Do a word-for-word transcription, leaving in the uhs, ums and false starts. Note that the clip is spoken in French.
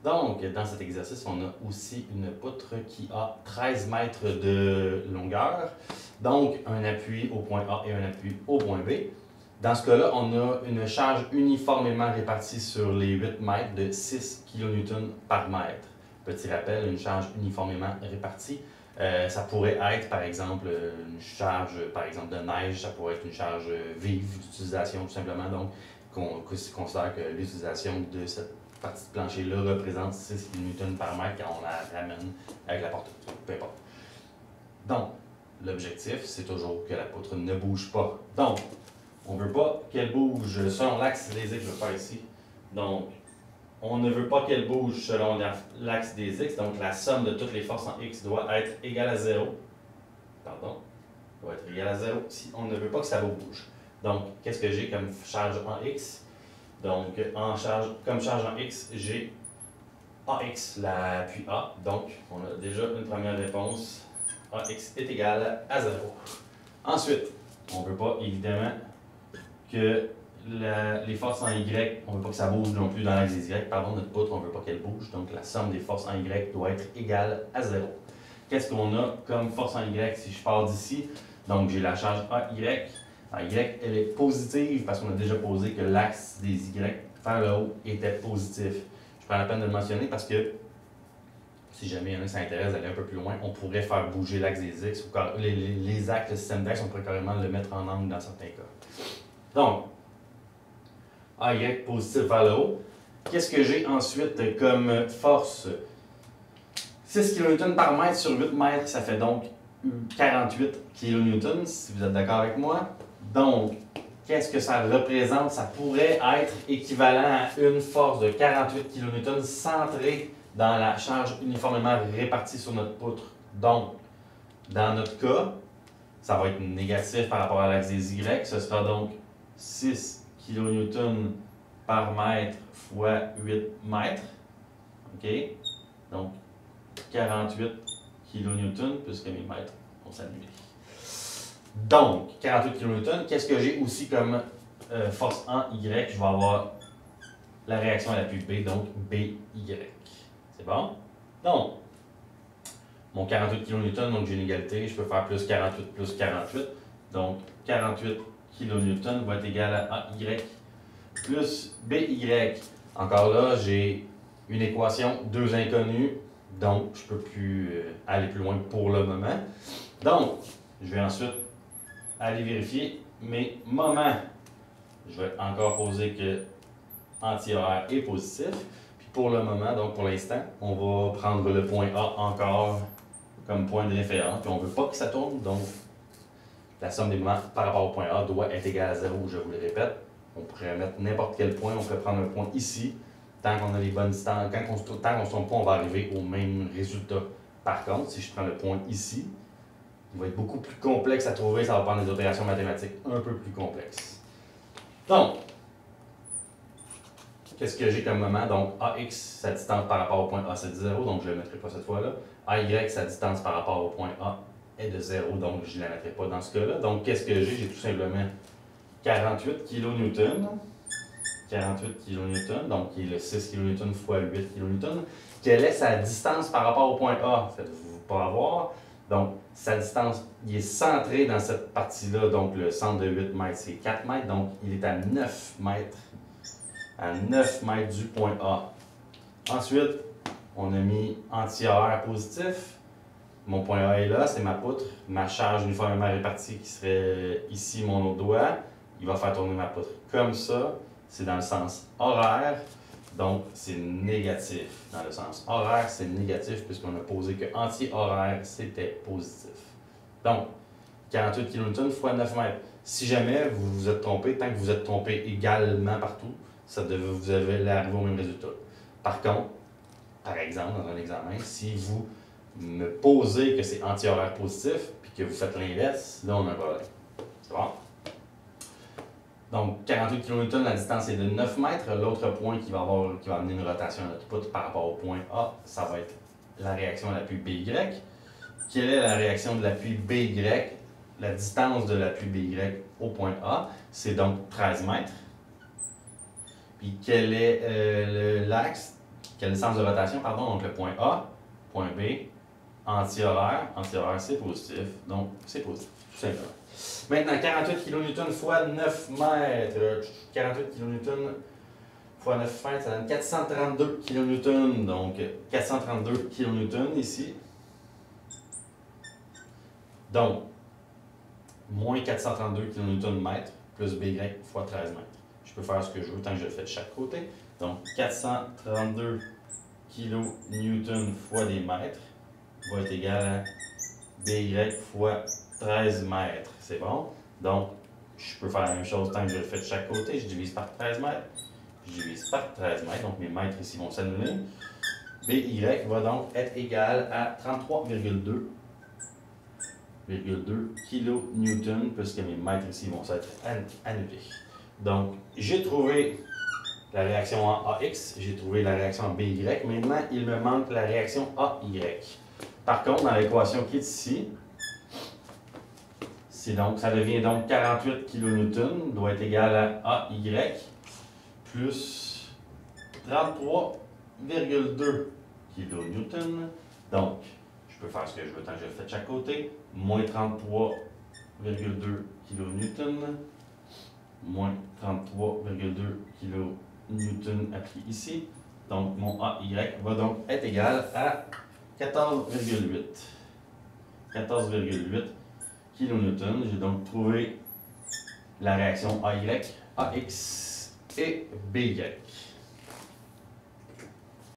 Donc, dans cet exercice, on a aussi une poutre qui a treize mètres de longueur. Donc, un appui au point A et un appui au point B. Dans ce cas-là, on a une charge uniformément répartie sur les huit mètres de six kilonewtons par mètre. Petit rappel, une charge uniformément répartie. Euh, ça pourrait être, par exemple, une charge par exemple, de neige, ça pourrait être une charge vive d'utilisation, tout simplement. Donc, qu'on considère que l'utilisation de cette partie de plancher-là représente six kilonewtons par mètre quand on la ramène avec la porte. Peu importe. Donc, l'objectif, c'est toujours que la poutre ne bouge pas. Donc, on ne veut pas qu'elle bouge selon l'axe des X, je vais faire ici. Donc, on ne veut pas qu'elle bouge selon l'axe des X, donc la somme de toutes les forces en X doit être égale à zéro. Pardon, doit être égale à zéro si on ne veut pas que ça bouge. Donc, qu'est-ce que j'ai comme charge en X? Donc, en charge, comme charge en X, j'ai A X, l'appui A. Donc, on a déjà une première réponse. A X est égal à zéro. Ensuite, on ne veut pas, évidemment, que la, les forces en Y, on ne veut pas que ça bouge non plus dans l'axe des Y. Pardon, notre poutre, on ne veut pas qu'elle bouge. Donc, la somme des forces en Y doit être égale à zéro. Qu'est-ce qu'on a comme force en Y si je pars d'ici? Donc, j'ai la charge A Y. La Y, elle est positive parce qu'on a déjà posé que l'axe des Y vers le haut était positif. Je prends la peine de le mentionner parce que si jamais il y en a qui s'intéressent d'aller un peu plus loin, on pourrait faire bouger l'axe des X ou les, les, les axes, le système d'axes, on pourrait carrément le mettre en angle dans certains cas. Donc, A Y positif vers le haut. Qu'est-ce que j'ai ensuite comme force? six kilonewtons par mètre sur huit mètres, ça fait donc quarante-huit kilonewtons, si vous êtes d'accord avec moi. Donc, qu'est-ce que ça représente? Ça pourrait être équivalent à une force de quarante-huit kilonewtons centrée dans la charge uniformément répartie sur notre poutre. Donc, dans notre cas, ça va être négatif par rapport à l'axe des Y. Ce sera donc six kilonewtons par mètre fois huit mètres. OK? Donc, quarante-huit kilonewtons, puisque mes mètres vont s'annuler. Donc, quarante-huit kilonewtons, qu'est-ce que j'ai aussi comme euh, force en Y? Je vais avoir la réaction à l'appui B, donc B Y. C'est bon? Donc, mon quarante-huit kilonewtons, donc j'ai une égalité, je peux faire plus quarante-huit plus quarante-huit. Donc, quarante-huit kilonewtons va être égal à A Y plus B Y. Encore là, j'ai une équation, deux inconnus, donc je ne peux plus euh, aller plus loin pour le moment. Donc, je vais ensuite aller vérifier mes moments. Je vais encore poser que anti-horaire est positif. Puis pour le moment, donc pour l'instant, on va prendre le point A encore comme point de référence. Puis on ne veut pas que ça tourne, donc la somme des moments par rapport au point A doit être égale à zéro, je vous le répète. On pourrait mettre n'importe quel point, on pourrait prendre un point ici. Tant qu'on a les bonnes distances, tant qu'on ne se trompe pas, on va arriver au même résultat. Par contre, si je prends le point ici, il va être beaucoup plus complexe à trouver, ça va prendre des opérations mathématiques un peu plus complexes. Donc, qu'est-ce que j'ai comme moment? Donc, A X, sa distance par rapport au point A, c'est de zéro, donc je ne le mettrai pas cette fois-là. A Y, sa distance par rapport au point A est de zéro, donc je ne la mettrai pas dans ce cas-là. Donc, qu'est-ce que j'ai? J'ai tout simplement quarante-huit kilonewtons. quarante-huit kilonewtons, donc qui est le six kilonewtons fois huit kilonewtons. Quelle est sa distance par rapport au point A? Faites-vous pas avoir. Donc, sa distance, il est centré dans cette partie-là, donc le centre de huit mètres, c'est quatre mètres, donc il est à neuf mètres. À neuf mètres du point A. Ensuite, on a mis anti-horaire positif. Mon point A est là, c'est ma poutre. Ma charge uniformément répartie qui serait ici mon autre doigt, il va faire tourner ma poutre comme ça. C'est dans le sens horaire, donc c'est négatif. Dans le sens horaire, c'est négatif puisqu'on a posé que anti-horaire, c'était positif. Donc, quarante-huit kilonewtons fois neuf mètres. Si jamais vous vous êtes trompé, tant que vous êtes trompé également partout, ça devait, vous allez arriver au même résultat. Par contre, par exemple, dans un examen, si vous me posez que c'est anti-horaire positif, puis que vous faites l'inverse, là on a un problème. C'est bon? Donc, quarante-huit kilonewtons, la distance est de neuf mètres. L'autre point qui va, avoir, qui va amener une rotation à notre poutre par rapport au point A, ça va être la réaction à l'appui B Y. Quelle est la réaction de l'appui B Y? La distance de l'appui B Y au point A, c'est donc treize mètres. Puis quel est euh, l'axe? quel est le sens de rotation, pardon, donc le point A, point B, anti-horaire, anti-horaire c'est positif, donc c'est positif, tout simplement. Maintenant, quarante-huit kilonewtons fois neuf mètres, quarante-huit kilonewtons fois neuf mètres, ça donne quatre cent trente-deux kilonewtons, donc quatre cent trente-deux kilonewtons ici. Donc, moins quatre cent trente-deux kilonewtons mètre plus B Y fois treize mètres. Je peux faire ce que je veux tant que je le fais de chaque côté. Donc, quatre cent trente-deux kilonewtons fois des mètres va être égal à B Y fois treize mètres. C'est bon? Donc, je peux faire la même chose tant que je le fais de chaque côté. Je divise par treize mètres. Je divise par treize mètres. Donc, mes mètres ici vont s'annuler. B Y va donc être égal à trente-trois virgule deux kilonewtons, puisque mes mètres ici vont s'être annulés. Donc, j'ai trouvé la réaction en A X, j'ai trouvé la réaction en B Y. Maintenant, il me manque la réaction A Y. Par contre, dans l'équation qui est ici, c'est donc, ça devient donc quarante-huit kilonewtons, doit être égal à A Y plus trente-trois virgule deux kilonewtons. Donc, je peux faire ce que je veux tant que je le fais de chaque côté. Moins trente-trois virgule deux kilonewtons. Moins trente-trois virgule deux kilonewtons appris ici. Donc, mon A Y va donc être égal à quatorze virgule huit. quatorze virgule huit kilonewtons. J'ai donc trouvé la réaction A Y, A X et B Y.